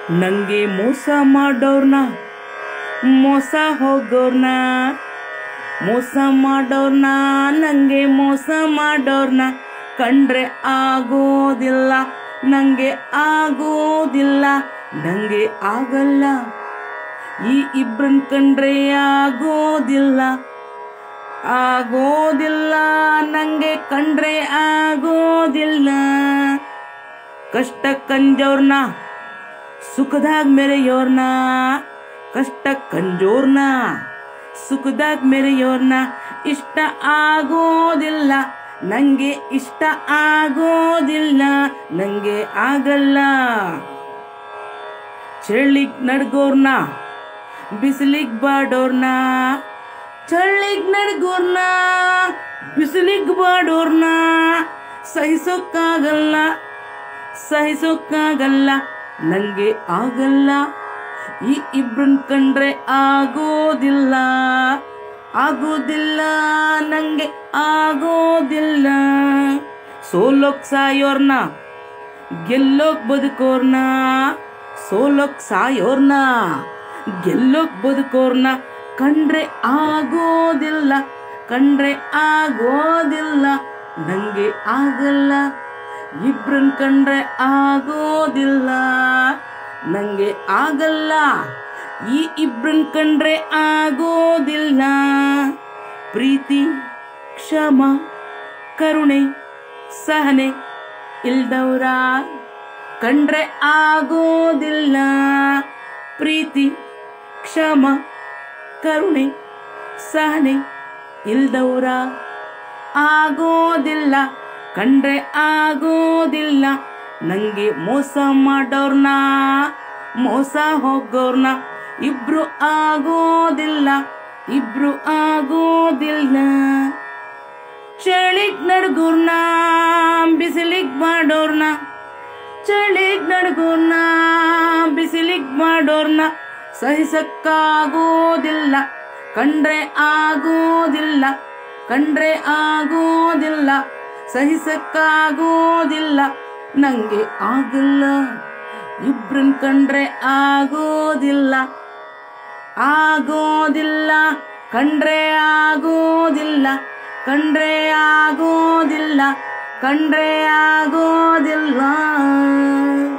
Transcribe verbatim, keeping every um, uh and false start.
ನಂಗೆ ಮೋಸ ಮಾಡೋರ್ನ ಮೋಸ ಹೋಗೋರ್ನ ಮೋಸ ಮಾಡೋರ್ನ ನಂಗೆ ಮೋಸ ಮಾಡೋರ್ನ ಕಂಡ್ರೆ ಆಗೋದಿಲ್ಲ, ನಂಗೆ ಆಗೋದಿಲ್ಲ, ನಂಗೆ ಆಗಲ್ಲ. ಈ ಇಬ್ರನ್ ಕಂಡ್ರೆ ಆಗೋದಿಲ್ಲ, ಆಗೋದಿಲ್ಲ, ನಂಗೆ ಕಂಡ್ರೆ ಆಗೋದಿಲ್ಲ. ಕಷ್ಟ ಕಂಜೋರ್ನ ಸುಖದಾಗ ಮೆರೆಯೋರ್ನ, ಕಷ್ಟ ಕಂಜೋರ್ನ ಸುಖದಾಗ ಮೆರೆಯೋರ್ನ ಇಷ್ಟ ಆಗೋದಿಲ್ಲ, ನಂಗೆ ಇಷ್ಟ ಆಗೋದಿಲ್ಲ, ನಂಗೆ ಆಗಲ್ಲ. ಚಳಿಗ್ ನಡ್ಗೋರ್ನ ಬಿಸಿಲಿಗ್ ಬಾಡೋರ್ನ, ಚಳಿಗ್ ನಡ್ಗೋರ್ನ ಬಿಸಿಲಿಗ್ ಬಾಡೋರ್ನ ಸಹಿಸೋಕ್ಕಾಗಲ್ಲ, ಸಹಿಸೋಕ್ಕಾಗಲ್ಲ, ನಂಗೆ ಆಗಲ್ಲ. ಈ ಇಬ್ರನ್ ಕಂಡ್ರೆ ಆಗೋದಿಲ್ಲ, ಆಗೋದಿಲ್ಲ, ನಂಗೆ ಆಗೋದಿಲ್ಲ. ಸೋಲೋಕ್ ಸಾಯೋರ್ನ ಗೆಲ್ಲೋಕ್ ಬದುಕೋರ್ನ, ಸೋಲೋಕ್ ಸಾಯೋರ್ನ ಗೆಲ್ಲೋಕ್ ಬದುಕೋರ್ನ ಕಂಡ್ರೆ ಆಗೋದಿಲ್ಲ, ಕಂಡ್ರೆ ಆಗೋದಿಲ್ಲ, ನಂಗೆ ಆಗಲ್ಲ. ಇಬ್ರನ್ ಕಂಡ್ರೆ ಆಗೋದಿಲ್ಲ, ನಂಗೆ ಆಗಲ್ಲ. ಈ ಇಬ್ರನ್ ಕಂಡ್ರೆ ಆಗೋದಿಲ್ಲ. ಪ್ರೀತಿ ಕ್ಷಮ ಕರುಣೆ ಸಹನೆ ಇಲ್ದವ್ರ ಕಂಡ್ರೆ ಆಗೋದಿಲ್ಲ. ಪ್ರೀತಿ ಕ್ಷಮ ಕರುಣೆ ಸಹನೆ ಇಲ್ದವ್ರ ಆಗೋದಿಲ್ಲ, ಕಂಡ್ರೆ ಆಗೋದಿಲ್ಲ. ನಂಗೆ ಮೋಸ ಮಾಡೋರ್ನ ಮೋಸ ಹೋಗೋರ್ನ ಇಬ್ರು ಆಗೋದಿಲ್ಲ, ಇಬ್ರು ಆಗೋದಿಲ್ಲ. ಚಳಿಗ್ ನಡ್ಗೋರ್ನ ಬಿಸಿಲಿಗ್ ಮಾಡೋರ್ನ, ಚಳಿಗ್ ನಡ್ಗೋರ್ನ ಬಿಸಿಲಿಗ್ ಮಾಡೋರ್ನ ಸಹಿಸಕ್ಕಾಗೋದಿಲ್ಲ, ಕಂಡ್ರೆ ಆಗೋದಿಲ್ಲ, ಕಂಡ್ರೆ ಆಗೋದಿಲ್ಲ, ಸಹಿಸಕ್ಕಾಗೋದಿಲ್ಲ, ನಂಗೆ ಆಗಲ್ಲ. ಇಬ್ರನ್ ಕಂಡ್ರೆ ಆಗೋದಿಲ್ಲ, ಆಗೋದಿಲ್ಲ, ಕಂಡ್ರೆ ಆಗೋದಿಲ್ಲ, ಕಂಡ್ರೆ ಆಗೋದಿಲ್ಲ, ಕಂಡ್ರೆ ಆಗೋದಿಲ್ಲ.